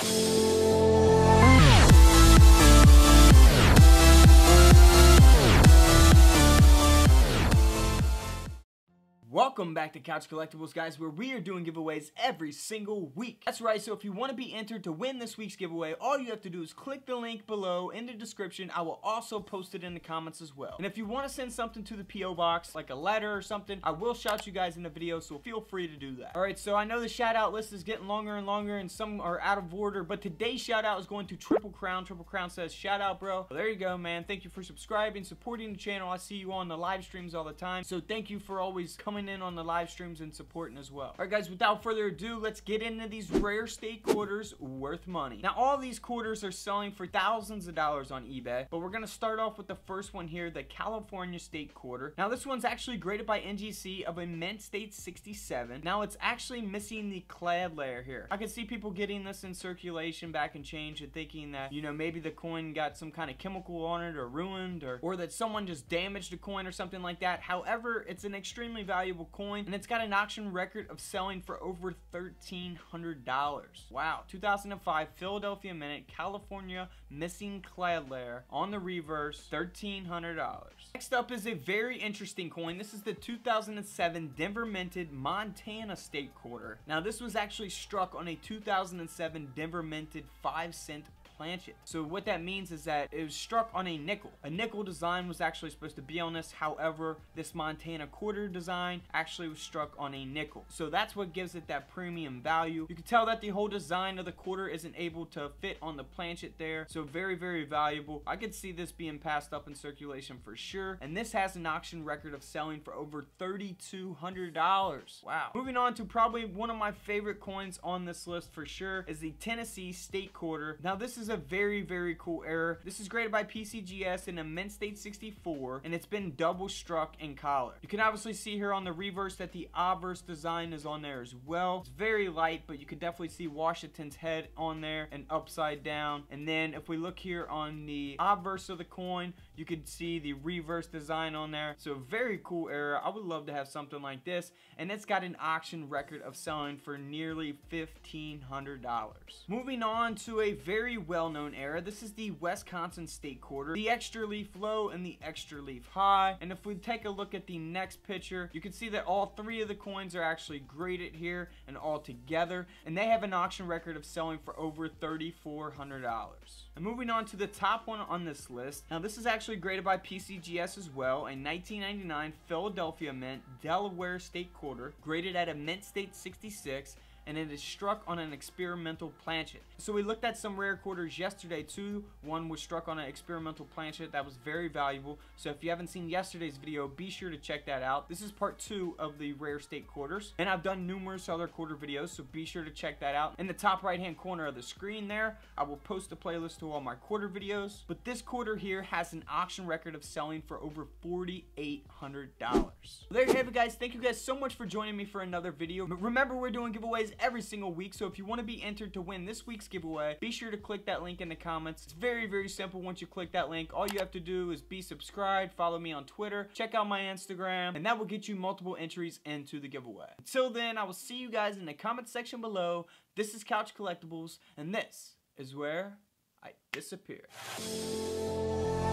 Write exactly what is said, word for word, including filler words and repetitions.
Welcome back to Couch Collectibles, guys, where we are doing giveaways every single week. That's right, so if you want to be entered to win this week's giveaway, all you have to do is click the link below in the description. I will also post it in the comments as well. And if you want to send something to the P O box, like a letter or something, I will shout you guys in the video, so feel free to do that. Alright, so I know the shout out list is getting longer and longer, and some are out of order, but today's shout out is going to Triple Crown. Triple Crown says, shout out, bro. Well, there you go, man. Thank you for subscribing, supporting the channel. I see you on the live streams all the time, so thank you for always coming in on the live streams and supporting as well. Alright guys, without further ado, let's get into these rare state quarters worth money. Now all these quarters are selling for thousands of dollars on eBay, but we're gonna start off with the first one here, the California State Quarter. Now this one's actually graded by N G C of a mint state sixty-seven. Now it's actually missing the clad layer here. I can see people getting this in circulation back and change and thinking that, you know, maybe the coin got some kind of chemical on it or ruined, or, or that someone just damaged the coin or something like that. However, it's an extremely valuable coin, and it's got an auction record of selling for over thirteen hundred dollars. Wow. two thousand five Philadelphia Mint, California missing clad layer on the reverse, thirteen hundred dollars. Next up is a very interesting coin. This is the two thousand seven Denver minted Montana State Quarter. Now this was actually struck on a two thousand seven Denver minted five cent planchet. So what that means is that it was struck on a nickel. A nickel design was actually supposed to be on this. However, this Montana quarter design actually was struck on a nickel. So that's what gives it that premium value. You can tell that the whole design of the quarter isn't able to fit on the planchet there. So very, very valuable. I could see this being passed up in circulation for sure. And this has an auction record of selling for over thirty-two hundred dollars. Wow. Moving on to probably one of my favorite coins on this list for sure is the Tennessee State Quarter. Now this is a very, very cool error. This is graded by P C G S in a mint state sixty-four, and it's been double struck in collar. You can obviously see here on the reverse that the obverse design is on there as well. It's very light, but you can definitely see Washington's head on there and upside down. And then if we look here on the obverse of the coin, you can see the reverse design on there. So very cool error. I would love to have something like this, and it's got an auction record of selling for nearly fifteen hundred dollars. Moving on to a very well well-known era. This is the Wisconsin State Quarter, the extra leaf low and the extra leaf high. And if we take a look at the next picture, you can see that all three of the coins are actually graded here and all together, and they have an auction record of selling for over thirty-four hundred dollars. And moving on to the top one on this list. Now this is actually graded by P C G S as well, a nineteen ninety-nine Philadelphia Mint Delaware State Quarter, graded at a mint state sixty-six, and it is struck on an experimental planchet. So we looked at some rare quarters yesterday too. One was struck on an experimental planchet that was very valuable. So if you haven't seen yesterday's video, be sure to check that out. This is part two of the rare state quarters, and I've done numerous other quarter videos, so be sure to check that out. In the top right hand corner of the screen there, I will post a playlist to all my quarter videos. But this quarter here has an auction record of selling for over forty-eight hundred dollars. There you have it, guys. Thank you guys so much for joining me for another video. But remember, we're doing giveaways every single week, so if you want to be entered to win this week's giveaway, be sure to click that link in the comments. It's very, very simple. Once you click that link, all you have to do is be subscribed, follow me on Twitter, check out my Instagram, and that will get you multiple entries into the giveaway. Until then, I will see you guys in the comment section below. This is Couch Collectibles, and this is where I disappear.